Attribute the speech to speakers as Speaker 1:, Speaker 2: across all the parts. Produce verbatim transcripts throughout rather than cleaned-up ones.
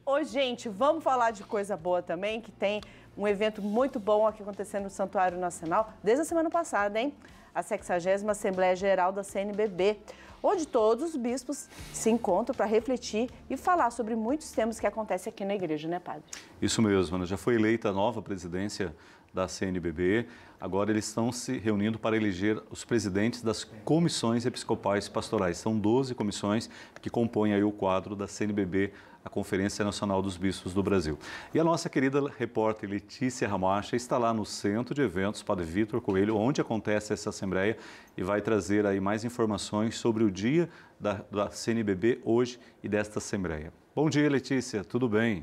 Speaker 1: Ô, gente, vamos falar de coisa boa também, que tem um evento muito bom aqui acontecendo no Santuário Nacional, desde a semana passada, hein? A sexagésima Assembleia Geral da C N B B, onde todos os bispos se encontram para refletir e falar sobre muitos temas que acontecem aqui na igreja, né, padre?
Speaker 2: Isso mesmo, Ana. Já foi eleita a nova presidência da C N B B. Agora eles estão se reunindo para eleger os presidentes das comissões episcopais pastorais. São doze comissões que compõem aí o quadro da C N B B, a Conferência Nacional dos Bispos do Brasil. E a nossa querida repórter Letícia Ramacha está lá no Centro de Eventos Padre Vitor Coelho, onde acontece essa Assembleia, e vai trazer aí mais informações sobre o dia da, da C N B B hoje e desta Assembleia. Bom dia, Letícia, tudo bem?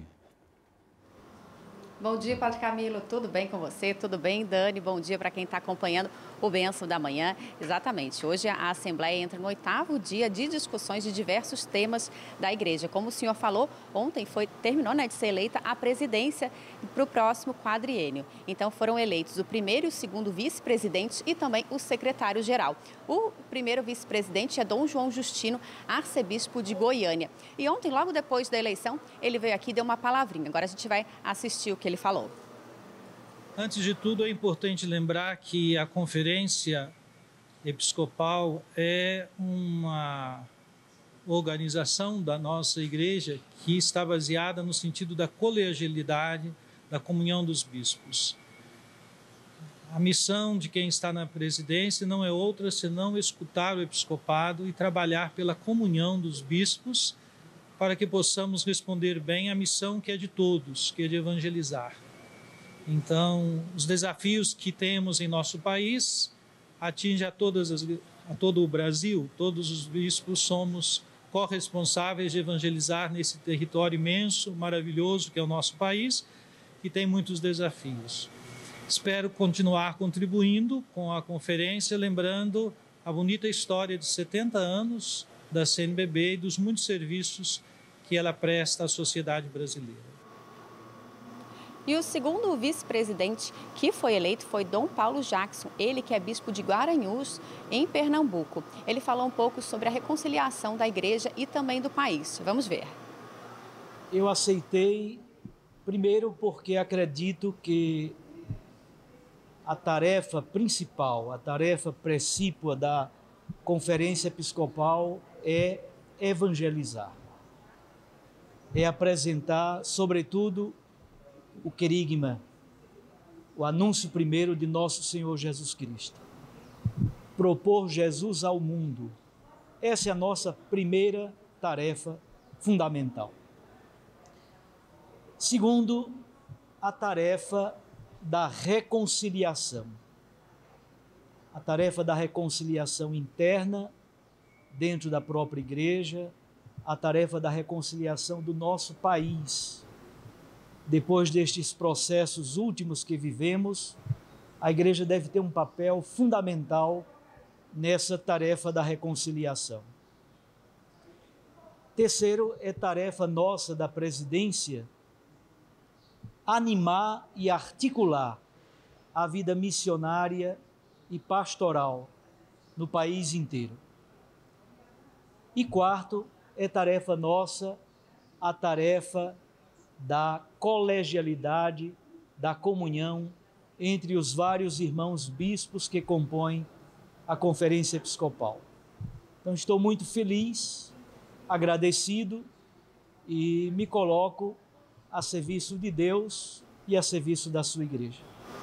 Speaker 3: Bom dia, Padre Camilo, tudo bem com você? Tudo bem, Dani? Bom dia para quem está acompanhando o Bênção da Manhã. Exatamente, hoje a Assembleia entra no oitavo dia de discussões de diversos temas da Igreja. Como o senhor falou, ontem foi, terminou né, de ser eleita a presidência para o próximo quadriênio. Então foram eleitos o primeiro e o segundo vice-presidente e também o secretário-geral. O primeiro vice-presidente é Dom João Justino, arcebispo de Goiânia. E ontem, logo depois da eleição, ele veio aqui e deu uma palavrinha. Agora a gente vai assistir o que ele falou.
Speaker 4: Antes de tudo, é importante lembrar que a Conferência Episcopal é uma organização da nossa igreja que está baseada no sentido da colegialidade, da comunhão dos bispos. A missão de quem está na presidência não é outra senão escutar o episcopado e trabalhar pela comunhão dos bispos para que possamos responder bem à missão que é de todos, que é de evangelizar. Então, os desafios que temos em nosso país atingem a, todas as, a todo o Brasil. Todos os bispos somos corresponsáveis de evangelizar nesse território imenso, maravilhoso que é o nosso país, que tem muitos desafios. Espero continuar contribuindo com a conferência, lembrando a bonita história de setenta anos da C N B B e dos muitos serviços que ela presta à sociedade brasileira.
Speaker 3: E o segundo vice-presidente que foi eleito foi Dom Paulo Jackson, ele que é bispo de Guaranhus, em Pernambuco. Ele falou um pouco sobre a reconciliação da igreja e também do país. Vamos ver.
Speaker 5: Eu aceitei, primeiro porque acredito que a tarefa principal, a tarefa precípua da Conferência Episcopal é evangelizar. É apresentar, sobretudo, o querigma, o anúncio primeiro de nosso Senhor Jesus Cristo. Propor Jesus ao mundo. Essa é a nossa primeira tarefa fundamental. Segundo, a tarefa da reconciliação. A tarefa da reconciliação interna dentro da própria igreja, a tarefa da reconciliação do nosso país. Depois destes processos últimos que vivemos, a igreja deve ter um papel fundamental nessa tarefa da reconciliação. Terceiro, é tarefa nossa da presidência animar e articular a vida missionária e pastoral no país inteiro. E quarto, é tarefa nossa a tarefa da colegialidade, da comunhão entre os vários irmãos bispos que compõem a Conferência Episcopal. Então estou muito feliz, agradecido e me coloco a serviço de Deus e a serviço da sua igreja.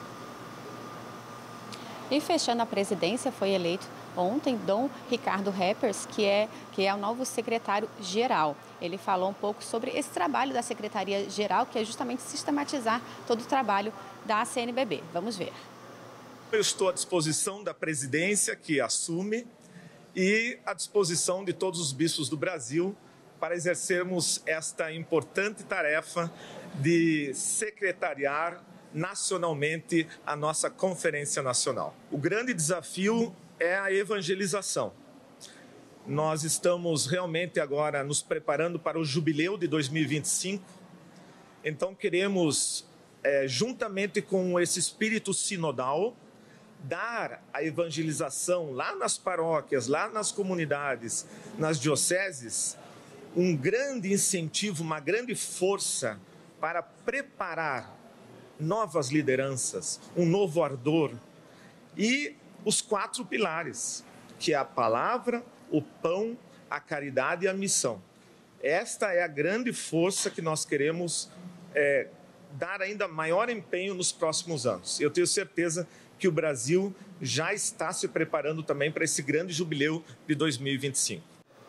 Speaker 3: E fechando a presidência, foi eleito ontem Dom Ricardo Reppers, que é, que é o novo secretário-geral. Ele falou um pouco sobre esse trabalho da Secretaria-Geral, que é justamente sistematizar todo o trabalho da C N B B. Vamos ver.
Speaker 6: Eu estou à disposição da presidência que assume e à disposição de todos os bispos do Brasil para exercermos esta importante tarefa de secretariar nacionalmente a nossa Conferência Nacional. O grande desafio é a evangelização. Nós estamos realmente agora nos preparando para o jubileu de dois mil e vinte e cinco, então queremos, é, juntamente com esse espírito sinodal, dar a evangelização lá nas paróquias, lá nas comunidades, nas dioceses, um grande incentivo, uma grande força para preparar novas lideranças, um novo ardor e os quatro pilares, que é a palavra, o pão, a caridade e a missão. Esta é a grande força que nós queremos é, dar ainda maior empenho nos próximos anos. Eu tenho certeza que o Brasil já está se preparando também para esse grande jubileu de dois mil e vinte e cinco.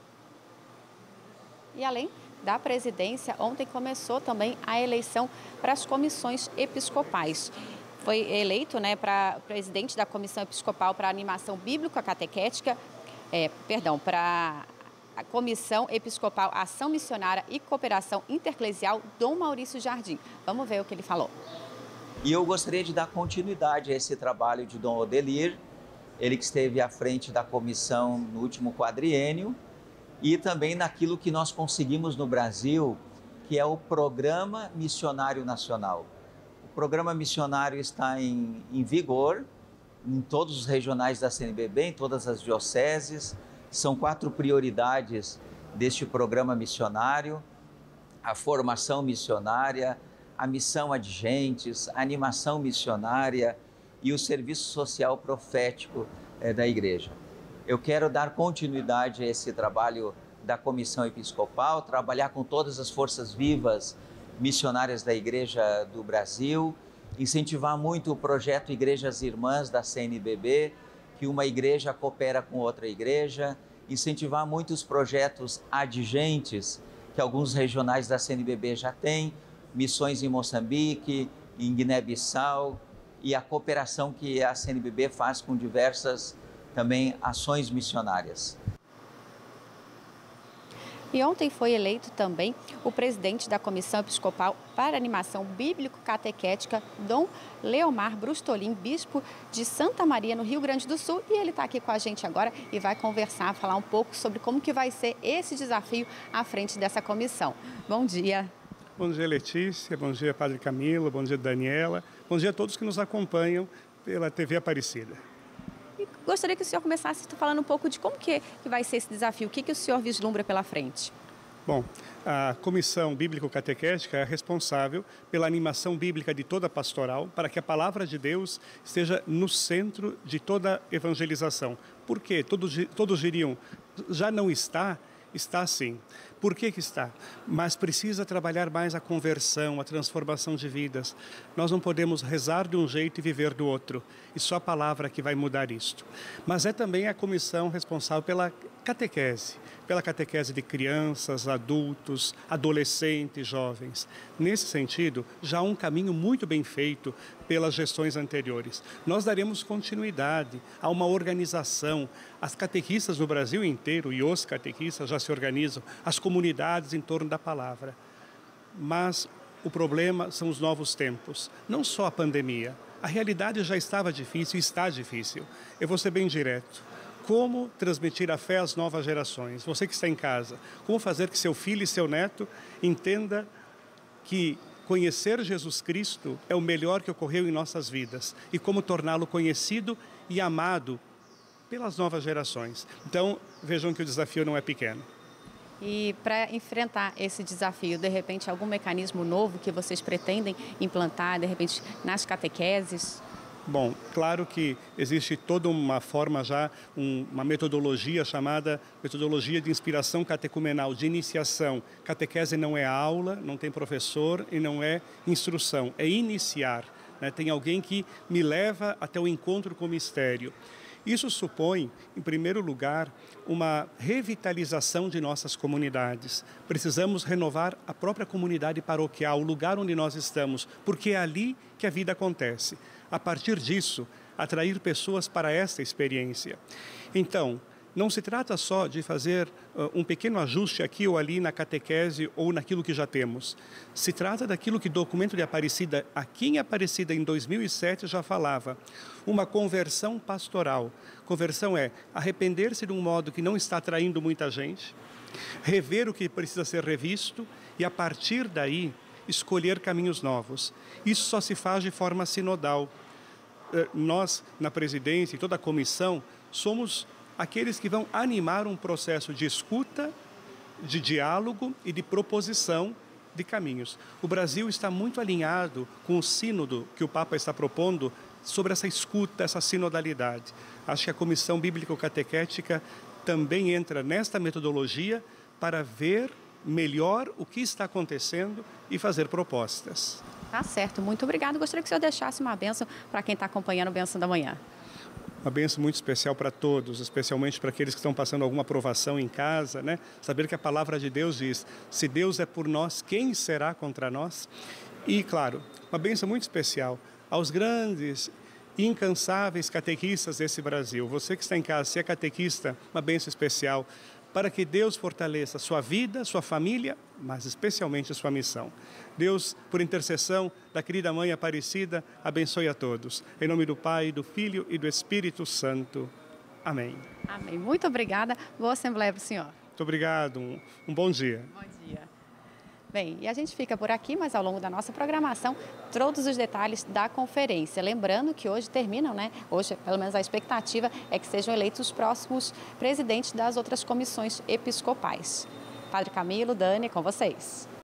Speaker 3: E além da presidência, ontem começou também a eleição para as comissões episcopais. Foi eleito, né, para presidente da Comissão Episcopal para Animação Bíblica Catequética, é, perdão, para a Comissão Episcopal Ação Missionária e Cooperação Intereclesial, Dom Maurício Jardim. Vamos ver o que ele falou.
Speaker 7: E eu gostaria de dar continuidade a esse trabalho de Dom Odelir, ele que esteve à frente da comissão no último quadriênio, e também naquilo que nós conseguimos no Brasil, que é o Programa Missionário Nacional. O Programa Missionário está em, em vigor em todos os regionais da C N B B, em todas as dioceses. São quatro prioridades deste programa missionário: a formação missionária, a missão adigentes, a animação missionária e o serviço social profético eh, da igreja. Eu quero dar continuidade a esse trabalho da Comissão Episcopal, trabalhar com todas as forças vivas missionárias da Igreja do Brasil, incentivar muito o projeto Igrejas Irmãs da C N B B, que uma igreja coopera com outra igreja, incentivar muitos projetos adigentes que alguns regionais da C N B B já têm, missões em Moçambique, em Guiné-Bissau, e a cooperação que a C N B B faz com diversas também ações missionárias.
Speaker 3: E ontem foi eleito também o presidente da Comissão Episcopal para Animação Bíblico-Catequética, Dom Leomar Brustolin, bispo de Santa Maria, no Rio Grande do Sul. E ele está aqui com a gente agora e vai conversar, falar um pouco sobre como que vai ser esse desafio à frente dessa comissão. Bom dia.
Speaker 8: Bom dia, Letícia. Bom dia, Padre Camilo. Bom dia, Daniela. Bom dia a todos que nos acompanham pela T V Aparecida.
Speaker 3: E gostaria que o senhor começasse falando um pouco de como que, que vai ser esse desafio, o que, que o senhor vislumbra pela frente.
Speaker 8: Bom, a Comissão Bíblico-Catequética é responsável pela animação bíblica de toda a pastoral, para que a palavra de Deus esteja no centro de toda a evangelização. Por quê? Todos, todos diriam, já não está, está sim. Por que que está? Mas precisa trabalhar mais a conversão, a transformação de vidas. Nós não podemos rezar de um jeito e viver do outro. E só a palavra que vai mudar isto. Mas é também a comissão responsável pela catequese, pela catequese de crianças, adultos, adolescentes, jovens. Nesse sentido, já há um caminho muito bem feito pelas gestões anteriores. Nós daremos continuidade a uma organização. As catequistas no Brasil inteiro e os catequistas já se organizam, as comunidades em torno da palavra. Mas o problema são os novos tempos, não só a pandemia. A realidade já estava difícil e está difícil. Eu vou ser bem direto. Como transmitir a fé às novas gerações? Você que está em casa, como fazer que seu filho e seu neto entenda que conhecer Jesus Cristo é o melhor que ocorreu em nossas vidas e como torná-lo conhecido e amado pelas novas gerações. Então, vejam que o desafio não é pequeno.
Speaker 3: E para enfrentar esse desafio, de repente, algum mecanismo novo que vocês pretendem implantar, de repente, nas catequeses?
Speaker 8: Bom, claro que existe toda uma forma já, um, uma metodologia chamada metodologia de inspiração catecumenal, de iniciação. Catequese não é aula, não tem professor e não é instrução, é iniciar, né? Tem alguém que me leva até o encontro com o mistério. Isso supõe, em primeiro lugar, uma revitalização de nossas comunidades. Precisamos renovar a própria comunidade paroquial, o lugar onde nós estamos, porque é ali que a vida acontece. A partir disso, atrair pessoas para esta experiência. Então, não se trata só de fazer uh, um pequeno ajuste aqui ou ali na catequese ou naquilo que já temos. Se trata daquilo que o documento de Aparecida, aqui em Aparecida, em dois mil e sete, já falava. Uma conversão pastoral. Conversão é arrepender-se de um modo que não está atraindo muita gente, rever o que precisa ser revisto e, a partir daí, escolher caminhos novos. Isso só se faz de forma sinodal. Uh, nós, na presidência e toda a comissão, somos aqueles que vão animar um processo de escuta de diálogo e de proposição de caminhos. O Brasil está muito alinhado com o sínodo que o Papa está propondo sobre essa escuta, essa sinodalidade. Acho que a Comissão Bíblico-Catequética também entra nesta metodologia para ver melhor o que está acontecendo e fazer propostas.
Speaker 3: Tá certo, muito obrigado. Gostaria que o senhor deixasse uma bênção para quem está acompanhando o Bênção da Manhã.
Speaker 8: Uma bênção muito especial para todos, especialmente para aqueles que estão passando alguma provação em casa, né? Saber que a palavra de Deus diz, se Deus é por nós, quem será contra nós? E, claro, uma bênção muito especial aos grandes e incansáveis catequistas desse Brasil. Você que está em casa, se é catequista, uma bênção especial para que Deus fortaleça sua vida, sua família, mas especialmente sua missão. Deus, por intercessão da querida Mãe Aparecida, abençoe a todos. Em nome do Pai, do Filho e do Espírito Santo. Amém.
Speaker 3: Amém. Muito obrigada. Boa Assembleia para o senhor.
Speaker 8: Muito obrigado. Um, um bom dia.
Speaker 3: Bom dia. Bem, e a gente fica por aqui, mas ao longo da nossa programação, todos os detalhes da conferência. Lembrando que hoje terminam, né? Hoje, pelo menos a expectativa é que sejam eleitos os próximos presidentes das outras comissões episcopais. Padre Camilo, Dani, com vocês.